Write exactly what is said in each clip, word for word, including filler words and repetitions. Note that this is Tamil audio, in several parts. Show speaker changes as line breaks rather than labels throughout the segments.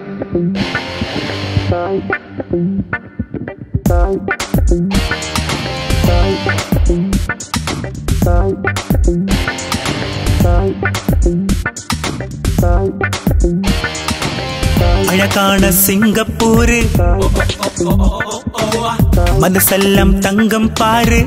அழகான சிங்கப்பூரு மனசெல்லாம் தங்கம் பாரு.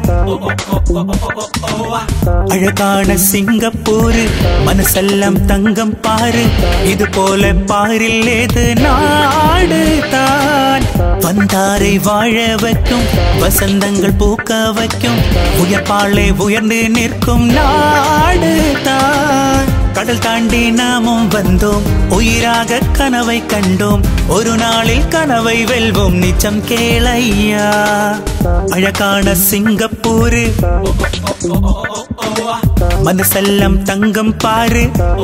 அழகான சிங்கப்பூரு மனசெல்லாம் தங்கம் பாரு. இது போல பாரில் ஏது நாடு தான். வந்தாரை வாழ வைக்கும், வசந்தங்கள் பூக்க வைக்கும், உயர்பாளை உயர்ந்து நிற்கும் நாடு தான். கடல் தாண்டி நாமும் வந்தோம், உயிராக கனவை கண்டோம், ஒரு நாளில் கனவை வெல்வோம், நிச்சம் கேளையா. அழகான சிங்கப்பூரு மனசெல்லாம் தங்கம் பாரு.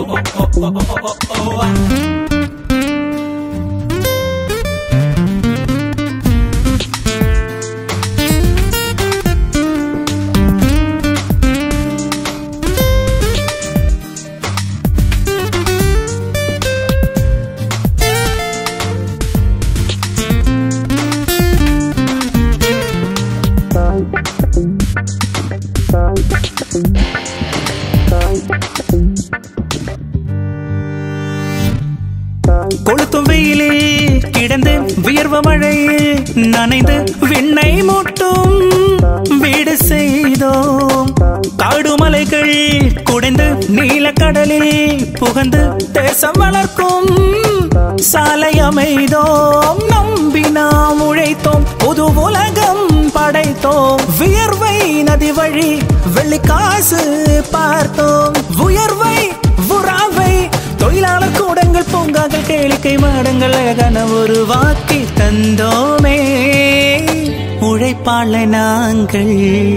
கொளுத்தும் வெயிலில் கிடந்து வியர்வ மழையில் நனைந்து விண்ணை மூட்டும் வீடு செய்தோம். காடு மலைகள் குடைந்து நீலக்கடலில் புகந்து தேசம் வளர்க்கும் சாலை அமைதோம். நம்பி நாம் உழைத்தோம், புது உலகம் படைத்தோம். வியர்வை நதி வழி வெள்ளிக்காசு பார்த்தோம். உயர்வை உறாவை தொழிலாளர் கூடங்கள் பூங்காக்கள் கேளிக்கை மாடங்கள் அழகான ஒரு வாக்கி தந்தோமே. உழைப்பாள நாங்கள்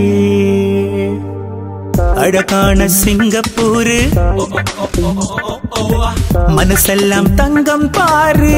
அழகான சிங்கப்பூரு மனசெல்லாம் தங்கம் பாரு.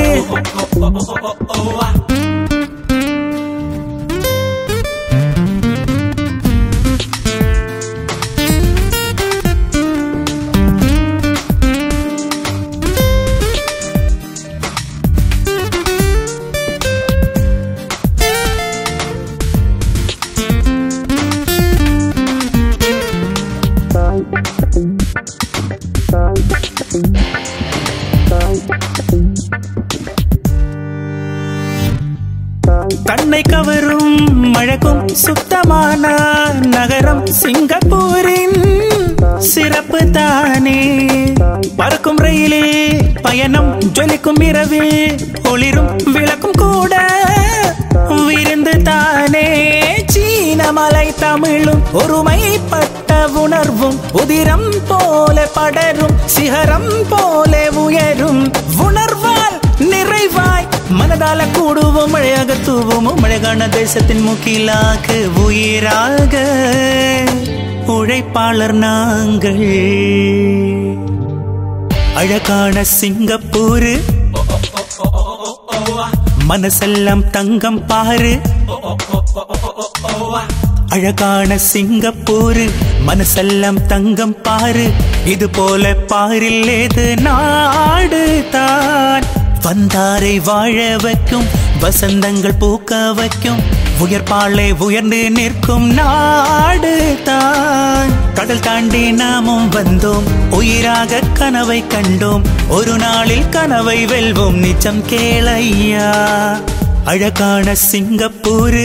கண்ணை கவரும் மழகும் சுத்தமான நகரம் சிங்கப்பூரின் சிறப்பு தானே. பறக்கும் ரயிலில் பயணம், ஜொலிக்கும் இரவில் ஒளிரும் விளக்கும் கூட விருந்து தானே. சீன மலை தமிழும் ஒருமைப்பட்ட உணர்வும் உதிரம் போல படரும், சிகரம் போல உயரும். உணர்வால் நிறைவாய் மனதால கூடுவோம், மழையாக தூவோம், அழகான தேசத்தின் முக்கிலாக உயிராக உழைப்பாளர் நாங்கள். அழகான சிங்கப்பூரு மனசெல்லாம் தங்கம் பாரு. அழகான சிங்கப்பூரு மனசெல்லாம் தங்கம் பாரு. இது போல பாரில் ஏது நாடு தான். வந்தாரை வாழ வைக்கும், வசந்தங்கள் பூக்க வைக்கும், உயர்பாளை உயர்ந்து நிற்கும் நாடு தான். கடல் தாண்டி நாமும் வந்தோம், உயிராக கனவை கண்டோம், ஒரு நாளில் கனவை வெல்வோம், நிச்சம் கேளையா. அழகான சிங்கப்பூரு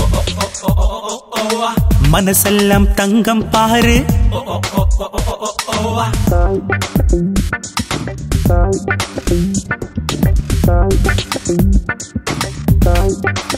மனசெல்லாம் தங்கம் பாரு. Bye.